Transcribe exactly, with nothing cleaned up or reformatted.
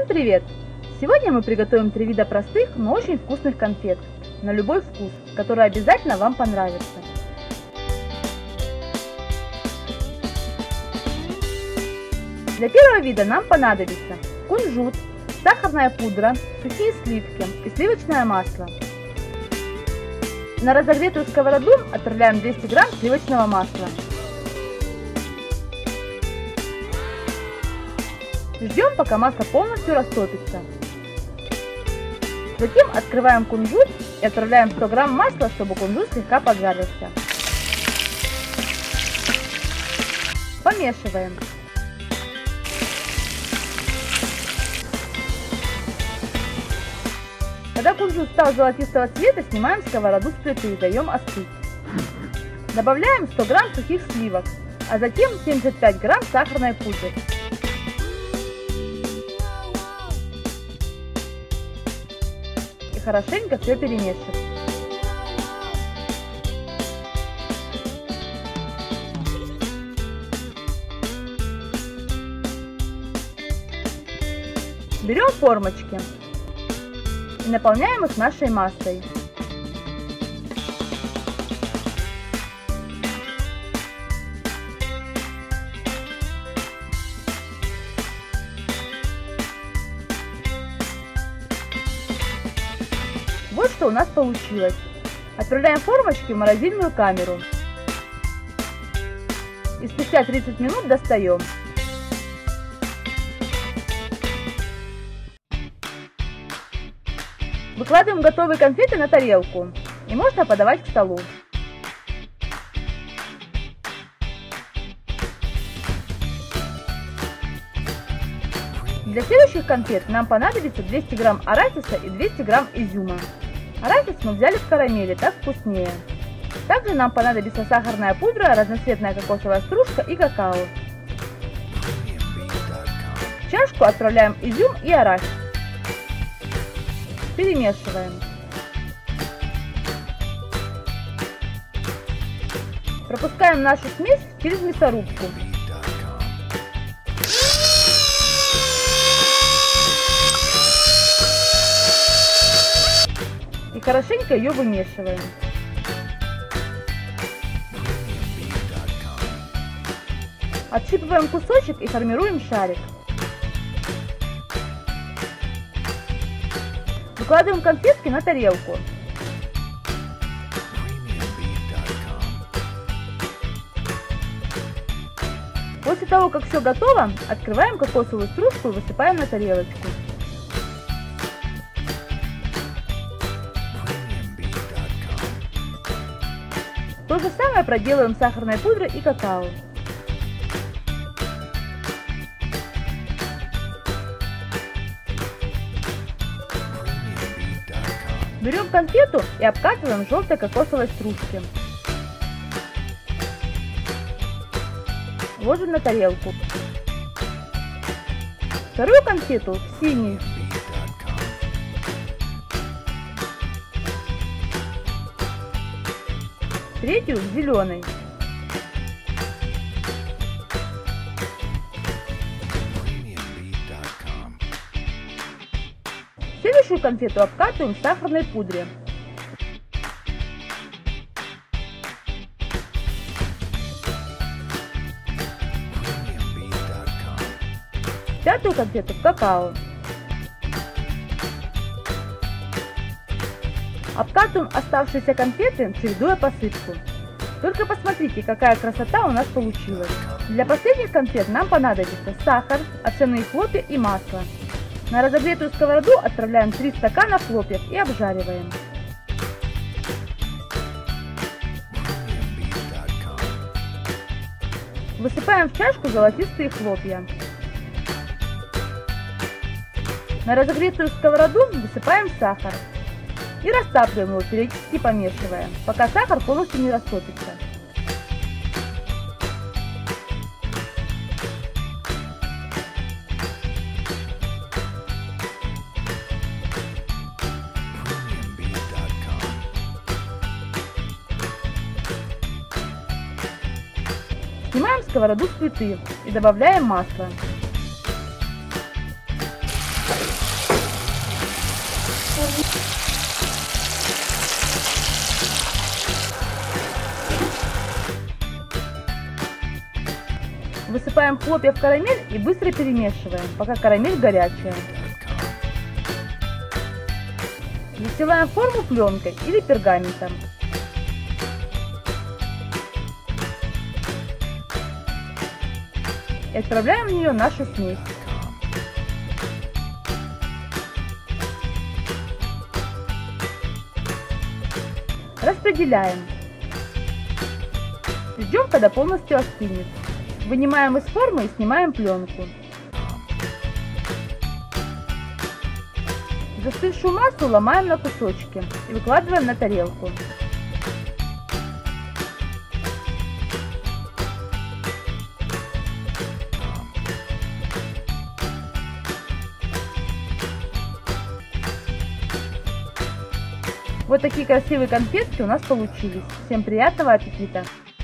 Всем привет! Сегодня мы приготовим три вида простых, но очень вкусных конфет на любой вкус, которые обязательно вам понравятся. Для первого вида нам понадобится кунжут, сахарная пудра, сухие сливки и сливочное масло. На разогретую сковороду отправляем двести грамм сливочного масла. Ждем, пока масло полностью растопится. Затем открываем кунжут и отправляем сто грамм масла, чтобы кунжут слегка поджарился. Помешиваем. Когда кунжут стал золотистого цвета, снимаем сковороду с плиты и даем остыть. Добавляем сто грамм сухих сливок, а затем семьдесят пять грамм сахарной пудры. И хорошенько все перемешиваем. Берем формочки и наполняем их нашей массой. Вот что у нас получилось. Отправляем формочки в морозильную камеру. И спустя тридцать минут достаем. Выкладываем готовые конфеты на тарелку, и можно подавать к столу. Для следующих конфет нам понадобится двести грамм арахиса и двести грамм изюма. Арахис мы взяли в карамели, так вкуснее. Также нам понадобится сахарная пудра, разноцветная кокосовая стружка и какао. В чашку отправляем изюм и арахис. Перемешиваем. Пропускаем нашу смесь через мясорубку. И хорошенько ее вымешиваем. Отщипываем кусочек и формируем шарик. Выкладываем конфетки на тарелку. После того, как все готово, открываем кокосовую стружку и высыпаем на тарелочку. То же самое проделаем с сахарной пудрой и какао. Берем конфету и обкатываем в желтой кокосовой стружке. Ложим на тарелку. Вторую конфету в синий. Третью в зеленый. Следующую конфету обкатываем в сахарной пудре. Пятую конфету в какао. Обкатываем оставшиеся конфеты, чередуя посыпку. Только посмотрите, какая красота у нас получилась. Для последних конфет нам понадобится сахар, овсяные хлопья и масло. На разогретую сковороду отправляем три стакана хлопьев и обжариваем. Высыпаем в чашку золотистые хлопья. На разогретую сковороду высыпаем сахар и растапливаем его, периодически помешивая, пока сахар полностью не растопится. Снимаем сковороду с плиты и добавляем масло. Высыпаем хлопья в карамель и быстро перемешиваем, пока карамель горячая. Застилаем форму пленкой или пергаментом. И отправляем в нее нашу смесь. Распределяем. Ждем, когда полностью остынет. Вынимаем из формы и снимаем пленку. Застывшую массу ломаем на кусочки и выкладываем на тарелку. Вот такие красивые конфетки у нас получились. Всем приятного аппетита!